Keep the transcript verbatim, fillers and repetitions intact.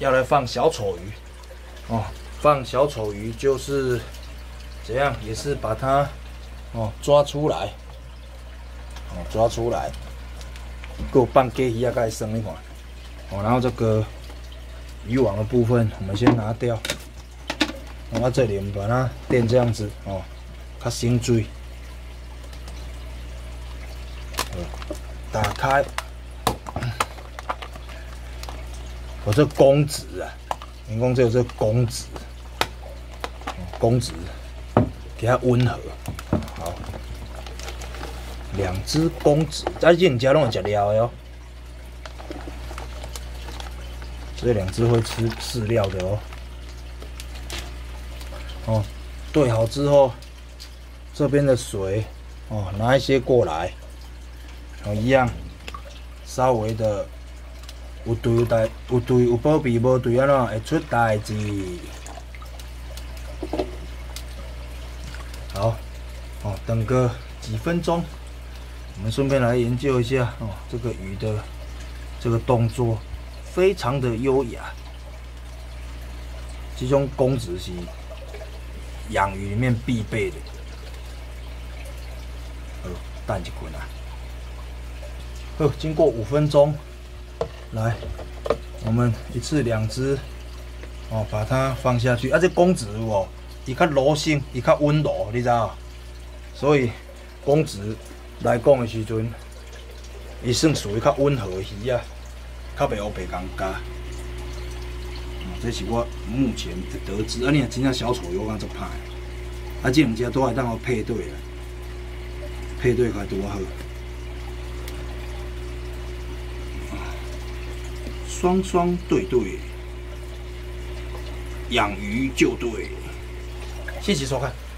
要来放小丑鱼哦。放小丑鱼就是怎样，也是把它哦抓出来，哦抓出来，给我放给鱼啊，该生一会哦。然后这个渔网的部分我们先拿掉，然后这里我们把它垫这样子哦，它生水。打开，我这公子啊，员工这有这公子，公子给它温和，好，两只公子，在这你家拢有食料的哦，这两只会吃饲料的哦，哦，兑好之后，这边的水哦，拿一些过来。哦，一样，稍微的有对有代，有对有保庇，无对安怎会出代志。好，哦，等个几分钟，我们顺便来研究一下哦，这个鱼的这个动作非常的优雅。这种公子是养鱼里面必备的。好，等一困啊。好，经过五分钟，来，我们一次两只，哦，把它放下去。啊，这公子哦，伊较柔性，伊较温柔，你知道？所以公子来讲的时阵，伊算属于较温和的鱼啊，较袂黑白公家。哦，这是我目前得知。啊，你若真正小丑鱼，我感觉足歹。啊，这两只都会当我配对啊，配对开拄好。双双对对，养鱼就对。谢谢收看。